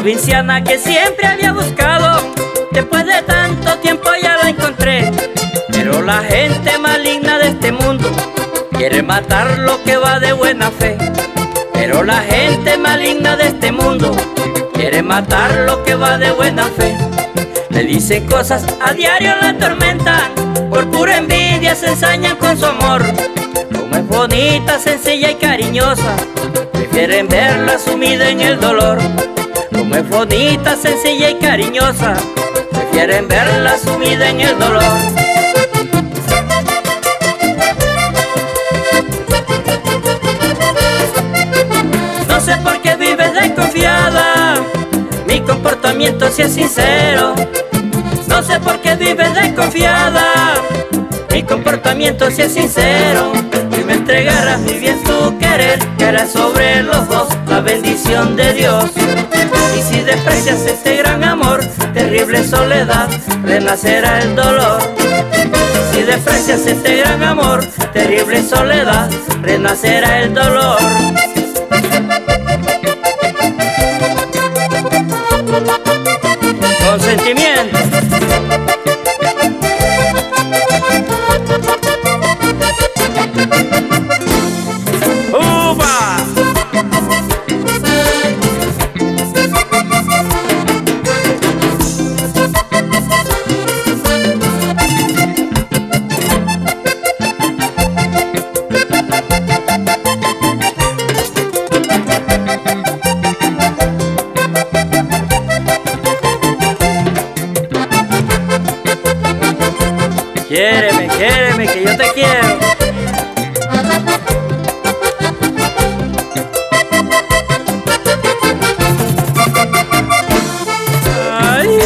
provinciana que siempre había buscado, después de tanto tiempo ya la encontré. Pero la gente maligna de este mundo quiere matar lo que va de buena fe. Pero la gente maligna de este mundo quiere matar lo que va de buena fe. Le dicen cosas a diario, la atormentan, por pura envidia se ensañan con su amor. Como es bonita, sencilla y cariñosa, prefieren verla sumida en el dolor. Como es bonita, sencilla y cariñosa, prefieren verla sumida en el dolor. No sé por qué vives desconfiada, mi comportamiento sí es sincero. No sé por qué vives desconfiada, mi comportamiento sí es sincero. Si me entregaras mi bien, tu querer, que hará sobre los dos la bendición de Dios. Y si desprecias este gran amor, terrible soledad, renacerá el dolor. Si desprecias este gran amor, terrible soledad, renacerá el dolor. Con sentimiento. ¡Upa! Quiéreme, quiéreme, que yo te quiero. Ay.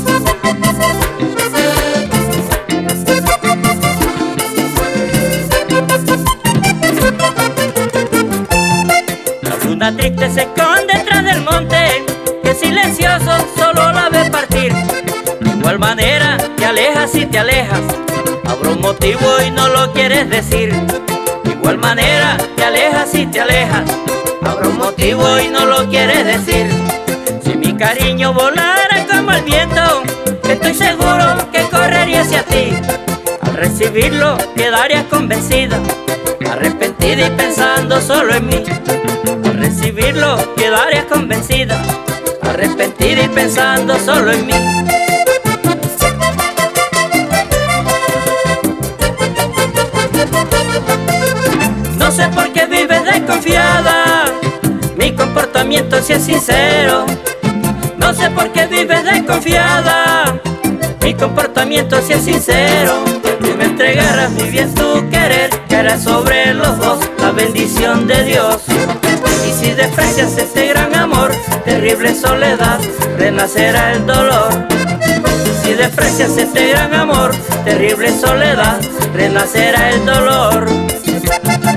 La luna triste se esconde detrás del monte, que silencioso solo la ve partir. De igual manera te alejas y te alejas, habrá un motivo y no lo quieres decir. De igual manera te alejas y te alejas, habrá un motivo y no lo quieres decir. Si mi cariño volara como el viento, estoy seguro que correría hacia ti. Al recibirlo quedarías convencida, arrepentida y pensando solo en mí. Al recibirlo quedarías convencida, arrepentida y pensando solo en mí. No sé por qué vives desconfiada, mi comportamiento sí es sincero. No sé por qué vives desconfiada, mi comportamiento sí es sincero. Si me entregaras mi bien, tu querer, que hará sobre los dos la bendición de Dios. Y si desprecias este gran amor, terrible soledad, renacerá el dolor. Si desprecias este gran amor, terrible soledad, renacerá el dolor.